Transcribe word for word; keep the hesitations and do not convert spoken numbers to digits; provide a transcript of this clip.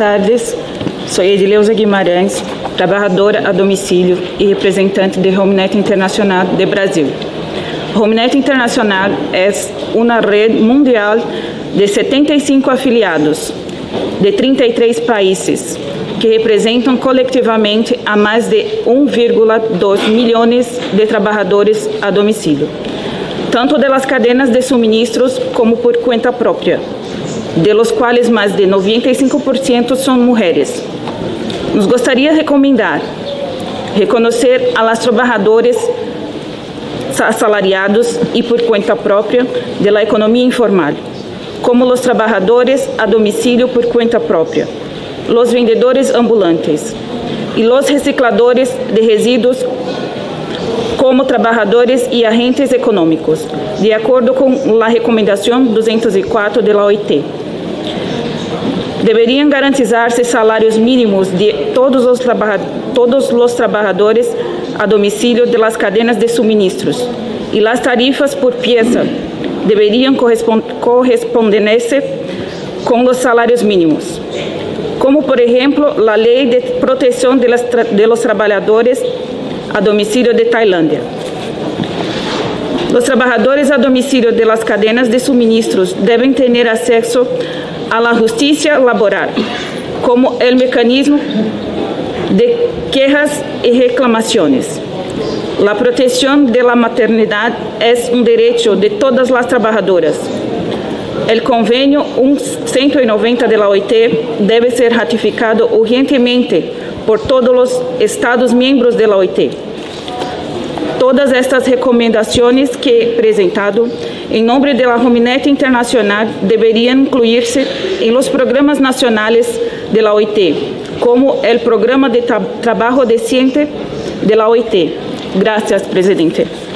Boa tarde, sou Edileuza Guimarães, trabalhadora a domicílio e representante de Homenet Internacional de Brasil. Homenet Internacional é uma rede mundial de setenta e cinco afiliados de trinta e três países, que representam coletivamente a mais de um vírgula dois milhões de trabalhadores a domicílio, tanto das cadenas de suministros como por conta própria, de los quais mais de noventa e cinco por cento são mulheres. Nos gostaria de recomendar reconhecer a las trabalhadores assalariados e por conta própria de la economia informal, como os trabalhadores a domicílio por conta própria, os vendedores ambulantes e os recicladores de resíduos como trabalhadores e agentes econômicos, de acordo com a recomendação duzentos e quatro da O I T. Deveriam garantizar-se salários mínimos de todos os, todos os trabalhadores a domicílio de las cadenas de suministros, e as tarifas por peça deveriam corresponder-se com os salários mínimos, como, por exemplo, a Lei de Proteção de, las tra de los Trabalhadores a domicílio de Tailândia. Os trabalhadores a domicílio de las cadenas de suministros devem ter acesso à la justiça laboral, como o mecanismo de quejas e reclamações. A proteção de la maternidade é um direito de todas as trabalhadoras. O convênio cento e noventa da O I T deve ser ratificado urgentemente por todos os Estados-membros da O I T. Todas estas recomendações que he apresentado em nome da Homenet Internacional deveriam incluir-se em los programas nacionais da O I T, como o Programa de Trabalho Decente da O I T. Gracias, presidente.